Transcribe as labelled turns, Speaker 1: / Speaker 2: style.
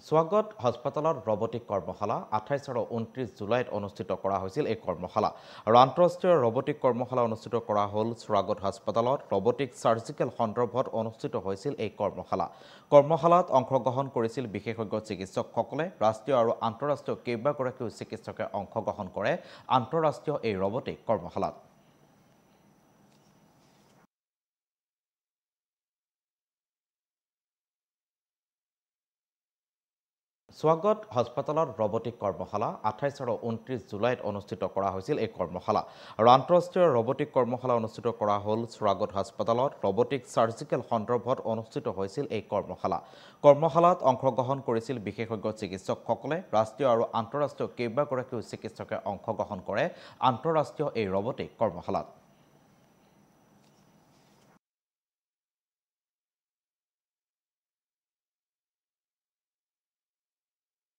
Speaker 1: স্বাগত হাস্পাতালত ৰবটিক কৰ্মশালা 28 আৰু 29 জুলাইত অনুষ্ঠিত কৰা হৈছিল এই কৰ্মশালা আৰু আন্তঃৰাষ্ট্ৰীয় ৰবটিক কৰ্মশালা অনুষ্ঠিত কৰা হ'ল স্বাগত হাস্পাতালত ৰবটিক সাৰ্জিকেল সন্দৰ্ভত অনুষ্ঠিত হৈছিল এই কৰ্মশালাত অংশগ্ৰহণ কৰিছিল বিশেষজ্ঞ চিকিৎসকসকলে ৰাষ্ট্ৰীয় আৰু আন্তঃৰাষ্ট্ৰীয় কেইবাগৰাকীও চিকিৎসকে অংশগ্ৰহণ কৰে আন্তঃৰাষ্ট্ৰীয় এই ৰবটিক কৰ্মশালাত স্বাগত হাস্পাতালত ৰবটিক কৰ্মশালা 28 আৰু 29 জুলাইত অনুষ্ঠিত কৰা হৈছিল এই কৰ্মশালা আৰু আন্তঃৰাষ্ট্ৰীয় ৰবটিক কৰ্মশালা অনুষ্ঠিত কৰা হ'ল স্বাগত হাস্পাতালত ৰবটিক সাৰ্জিকেল সন্দৰ্ভত অনুষ্ঠিত হৈছিল এই কৰ্মশালাত অংশগ্ৰহণ কৰিছিল বিশেষজ্ঞ চিকিৎসকসকলে ৰাষ্ট্ৰীয় আৰু আন্তঃৰাষ্ট্ৰীয় কেইবাগৰাকীও চিকিৎসকে অংশগ্ৰহণ কৰে আন্তঃৰাষ্ট্ৰীয় এই ৰবটিক কৰ্মশালাত